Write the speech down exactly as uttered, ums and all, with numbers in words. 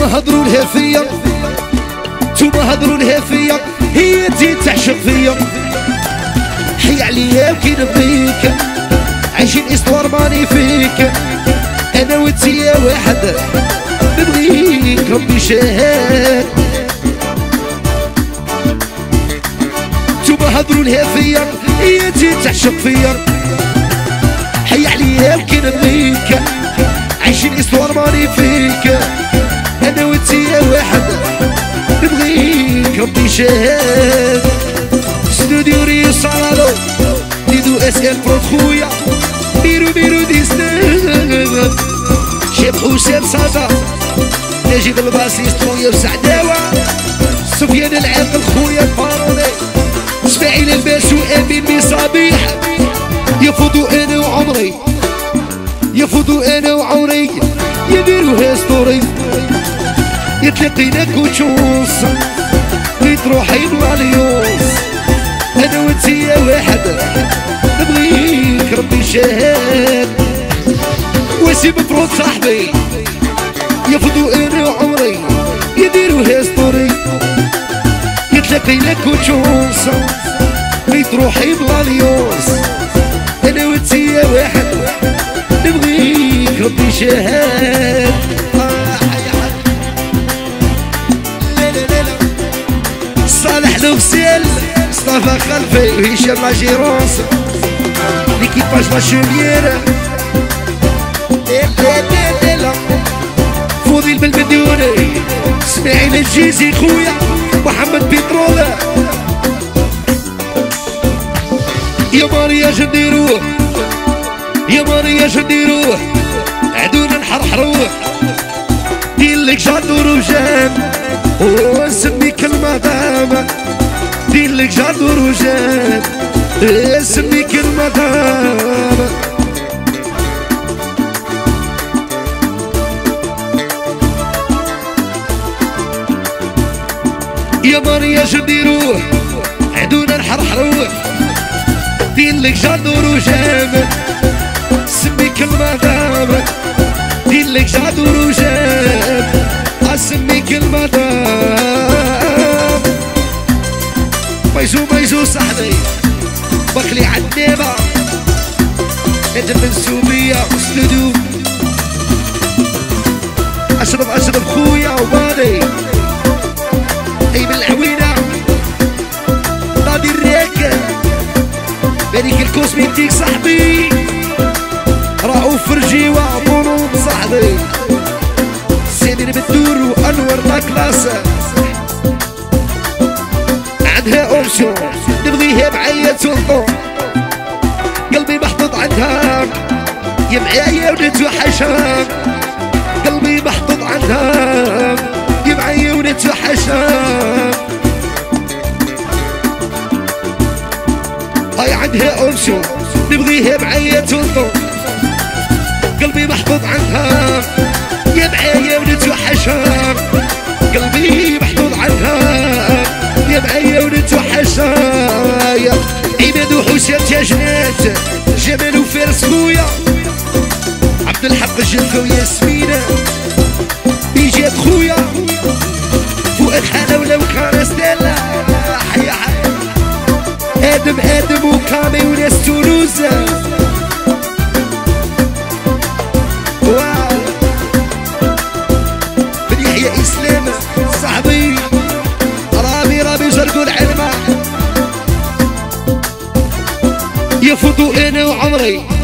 توما هضروا لها فيا توما هضروا لها فيا هي تي تعشق فيا حي عليا وكي نبغيك عايشين استوار ماني فيك انا وانتي يا واحد نبغيك ربي شاهد توما هضروا لها فيا هي تي تعشق فيا حي عليا وكي نبغيك عايشين استوار ماني فيك انا وانتي يا واحد نبغيك ربي شاهد ستوديو ريو صالو ديدو اس ال برود خويا بيرو بيرو ديستان شيخ حسين صادا نجيب الباسيست خويا وسعداوة سفيان العاقل خويا الفاروني اسماعيل الباس وامين مصابيح يفوضوا انا وعمري يفوضوا انا وعمري يديروها ستوري يتلقيناك وتشوص تروحين واليوس انا وانتي يا واحد نبغيك ربي شاهد واسي مفروض صاحبي يفضوا انا وعمري يديروها ستوري يتلقيناك وتشوص تروحين واليوس انا وانتي يا واحد نبغيك ربي شاهد صالح لوفسيل مصطفى خلفي وهشام لاجيرونس ليكيباج لا شوميير فوضيل بالمديوني اسماعيل الجيزي خويا محمد بيترول يا ماريا جنديروه يا ماريا جنديروه عدونا نحرحروه ديلك جادور وجان ونسميك المدام ديلك جادور وجان نسميك المدام يا ماريا جنديروه عدونا نحرحروه ديلك جادور وجان سميك المدام ديلك جادور وجان اسميك المدام ميزو ميزو صاحبي بخلي عالنيبة انت منسوبية استوديو اشرب اشرب خويا وبالي اي من العوينة نادي الريك بريك الكوسميتيك صاحبي رؤوف فرجيوة بونوم صاحبي سيدي بالدور وانور لا كلاسة عندها اوبشن نبغيها معايا تلطو قلبي محطوط عندها يا معايا ونتوحشها قلبي محطوط عندها يا معايا ونتوحشها هاي عندها اوبشن نبغيها معايا تلطو قلبي محطوط عندها يا معايا ونتوحشها قلبي محطوط عنها يا معايا ونتوحشها يا عماد وحسين تاجنات جمال وفارس خويا عبد الحق الجلفة وياسمينة بيجات خويا فؤاد حلاولة وكارستيلا حيا حيا ادم ادم وكامي وناس تولوز يا اسلام صاحبي رامي رامي جرقوا العلمة يفوتوا انا وعمري